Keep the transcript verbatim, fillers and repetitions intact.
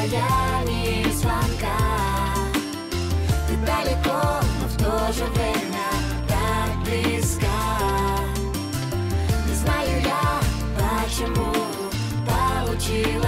расстоянии звонка. Ты далеко, но в то же время так близка. Не знаю я, почему получилось